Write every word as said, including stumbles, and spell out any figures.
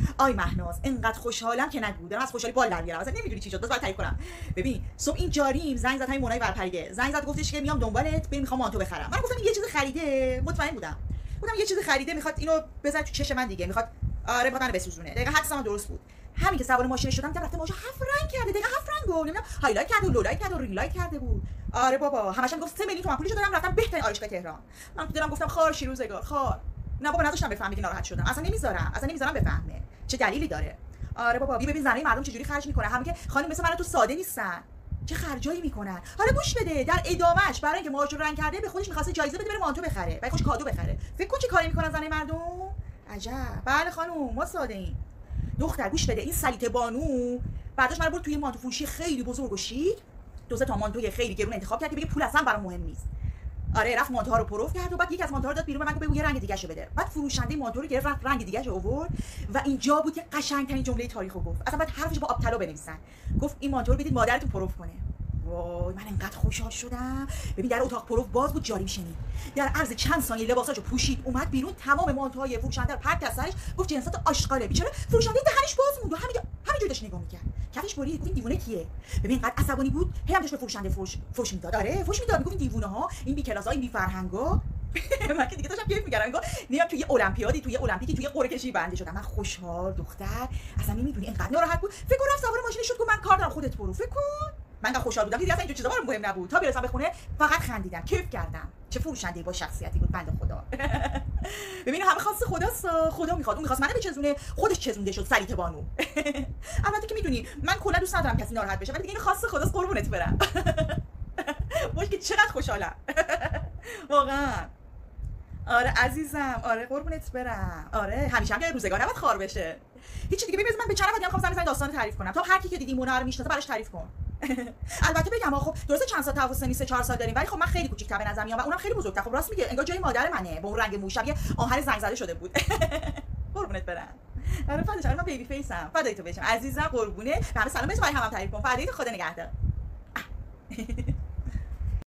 آی مهناز اینقدر خوشحالم که نگو، دارم از خوشحالی بال در میارم، اصلا نمیدونی چی شد. بس برات تعریف کنم. ببین صبح این جاریم زنگ زد، همین منای ورپریه زنگ زد گفتش که میام دنبالت، بریم میخوام مانتو بخرم. من گفتم یه چیز خریده، مطمئن بودم گفتم یه چیز خریده میخواد اینو بزنه تو چش من دیگه، میخواد آره میخواد منو بسوزونه. دقیقاً حدسم درست بود. همین که سوار ماشین شدم دیدم رفته ماشین هفت رنگ کرده، دقیقاً هفت رنگو نمیدونم هایلایت کرده و لولایت کرده و رینگ لایت کرده بود. آره بابا همش میگفت سه میلیون تومن پولشو دارم، رفتم بهترین آرایشگاه تهران. من تو دلم گفتم خار شیروزگار خار. نه بابا نذاشتم بفهمه که ناراحت شدم، اصلا نمیذارم اصلا نمیذارم بفهمه. چه دلیلی داره؟ آره بابا بی ببین زنای مردم چجوری خرج میکنن، همین که خانم مثل من تو ساده نیستن، چه خرجایی میکنن. حالا گوش بده، در ادامهش برای اینکه ماهاشو رنگ کرده به خودش می‌خواسته جایزه بده بره مانتو بخره، برای خودش کادو بخره. فکر کن چه کاری میکنن زنای مردم. عجب. بله خانم ما ساده ایم. دختر گوش بده، این سلیته بانو بعدش من برد توی مانتو فروشی خیلی بزرگ و شیک، دو سه تا مانتوی خیلی گرون انتخاب کرد که بگه پول اصلا برام مهم نیست. آره رفت مانتوها رو پروف کرد و بعد یک از مانتوها رو داد بیرون، من گفت بگو یه رنگ دیگه شو بده. بعد فروشنده مانتو رو گرفت رفت رنگ دیگه شو آورد و اینجا بود که قشنگترین جمله تاریخو گفت. اصلا بعد حرفش با آب طلا بنویسن. گفت این مانتو رو بدید مادرتون پروف کنه. وای من انقدر خوشحال شدم. ببین در اتاق پروف باز بود، جاری شنید. در عرض چند ثانیه لباساشو پوشید اومد بیرون، تمام مانتوهای فروشنده رو پرت از سرش، گفت جنسات آشغاله. بیچاره فروشنده دهنش باز موند و همین همینجوری داشت نگاه میکرد. کفش برید. گفت این دیوونه کیه؟ ببین قد عصبانی بود، هم داشت به فروشنده فوش فوش میداد. آره فوش میداد، میگفت این دیوونه ها، این بی کلاسا، این بی فرهنگا. من که دیگه داشتم کیف می‌کردم، انگار میام توی المپیادی، توی المپیکی، توی قرعه کشی بنده شدم. من خوشحال دختر اصلا نمیدونی اینقدر ناراحت بود. فکر کنم سوار ماشین شد، گفت من کار دارم خودت برو. فکر کن من انقدر خوشحال بودم که دیگه اصلا اینجور چیزا برام مهم نبود. تا برسم به خونه فقط خندیدم، کیف کردم. چه فروشنده با شخصیتی بود بنده خدا. ببین همه خاص خداست، خدا میخواد، اون میخواست منو بچزونه، خودش چزونده شد سلیته بانو. البته که میدونی من کلا دوست ندارم کسی ناراحت بشه، ولی دیگه این خاص خداست، قربونت برم. باش که چقدر خوشحالم. واقعا. آره عزیزم، آره قربونت برم. آره همیشه هم که روزگار نباید خار بشه. هیچ دیگه ببین من به چند نفر میخوام سر داستان تعریف کنم تا هر کی که دیدی مونا رو میشناسه براش تعریف کن. البته بگم خب درسته چند سال تفاوت سنی سه چهار سال داریم، ولی خب من خیلی کوچیک‌تر به نظر میام و اونم خیلی بزرگتر. خب راست میگه، انگار جای مادر منه با اون رنگ مو شبیه آهن زنگ زده شده بود. قربونت برم. آره فداش، من بیبی فیسم. فدای تو بشم عزیزم، قربونه. همه سلام بهش، برای همم تعریف کن. فدای تو، خدا نگهدار.